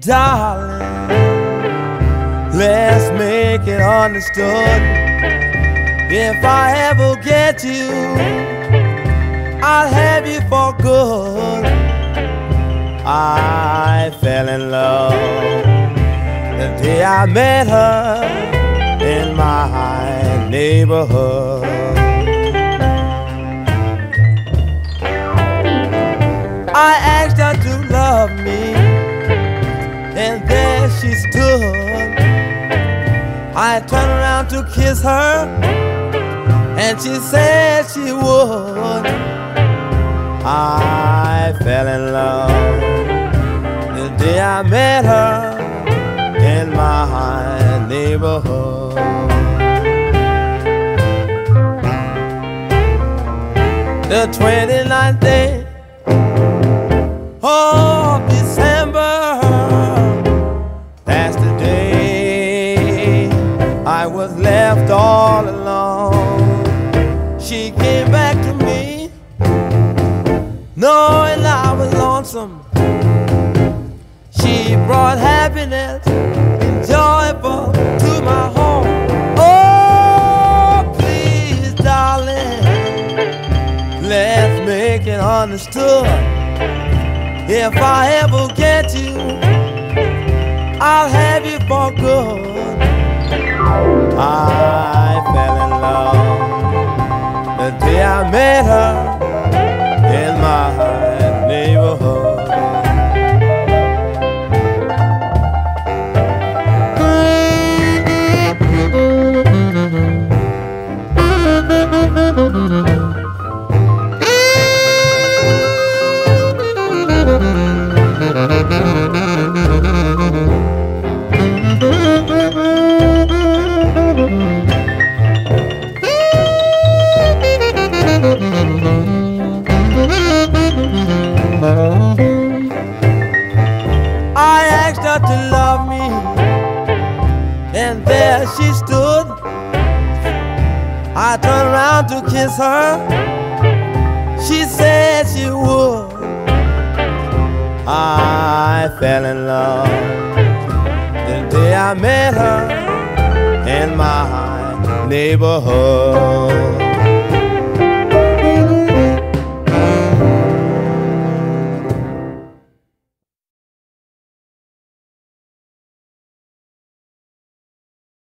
Darling, let's make it understood. If I ever get you, I'll have you for good. I fell in love the day I met her in my neighborhood. I asked her to love me, and there she stood. I turned around to kiss her, and she said she would. I fell in love the day I met her in my neighborhood. The 29th day of December, that's the day I was left all alone. She came back to me, knowing I was lonesome. She brought happiness and joyful to my home. Oh, please, darling, let's make it understood. If I ever get you, I'll have you for good. I fell in love the day I met her in my neighborhood. I asked her to love me, and there she stood. I turned around to kiss her, she said she would. I fell in love the day I met her in my neighborhood.